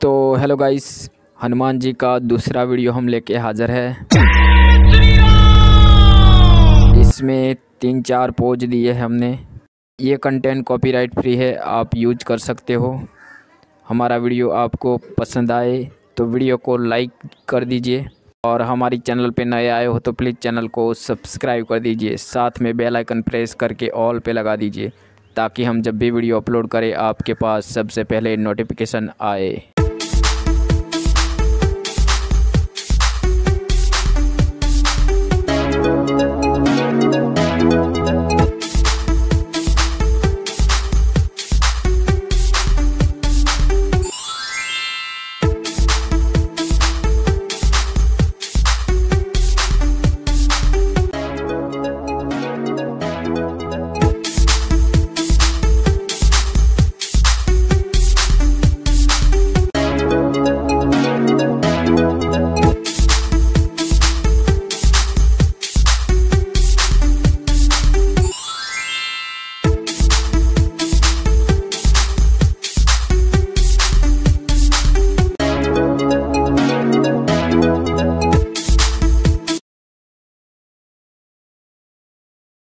तो hello guys, Hanuman ji का दूसरा वीडियो हम लेके हाज़िर है। इसमें 3-4 पोज दिए हैं हमने। ये कंटेंट कॉपीराइट फ्री है, आप यूज कर सकते हो। हमारा वीडियो आपको पसंद आए तो वीडियो को लाइक कर दीजिए, और हमारी चैनल पे नए आए हो तो प्लीज़ चैनल को सब्सक्राइब कर दीजिए। साथ में बेल आइकन प्रेस करके ऑल पे लगा दीजिए, ताकि हम जब भी वीडियो अपलोड करें आपके पास सबसे पहले नोटिफिकेशन आए।